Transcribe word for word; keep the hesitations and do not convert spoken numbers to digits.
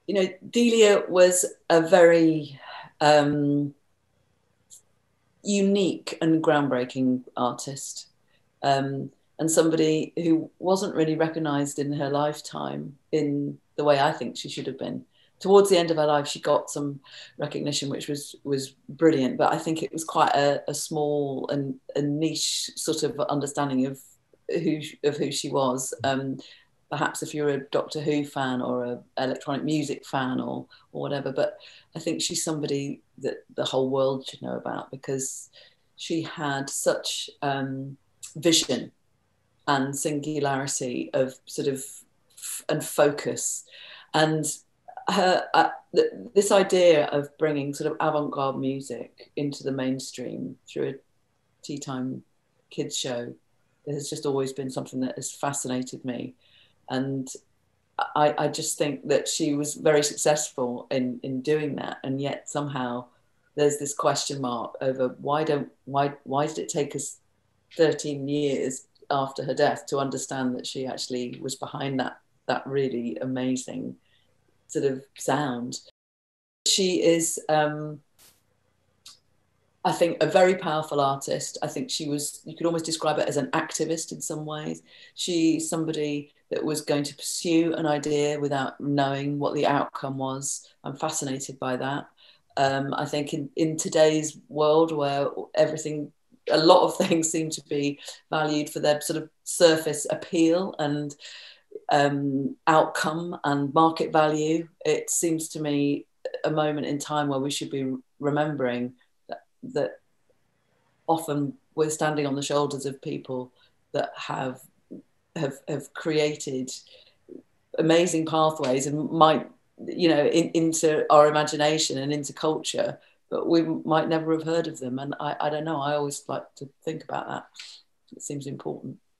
you know, Delia was a very um, unique and groundbreaking artist, um, and somebody who wasn't really recognised in her lifetime in the way I think she should have been. Towards the end of her life, she got some recognition, which was was brilliant. But I think it was quite a, a small and a niche sort of understanding of who of who she was. Um, perhaps if you're a Doctor Who fan or a electronic music fan or or whatever. But I think she's somebody that the whole world should know about, because she had such um, vision and singularity of sort of and focus, and her uh, th- this idea of bringing sort of avant-garde music into the mainstream through a tea time kids show has just always been something that has fascinated me. And I, I just think that she was very successful in in doing that, and yet somehow there's this question mark over why don't why why did it take us thirteen years after her death to understand that she actually was behind that that really amazing sort of sound. She is, um, I think, a very powerful artist. I think she was, you could almost describe it as an activist in some ways. She's somebody that was going to pursue an idea without knowing what the outcome was. I'm fascinated by that. Um, I think in, in today's world where everything, a lot of things seem to be valued for their sort of surface appeal and um, outcome and market value, it seems to me a moment in time where we should be remembering that, that often we're standing on the shoulders of people that have have, have created amazing pathways and might, you know, in, into our imagination and into culture, but we might never have heard of them. And I, I don't know, I always like to think about that. It seems important.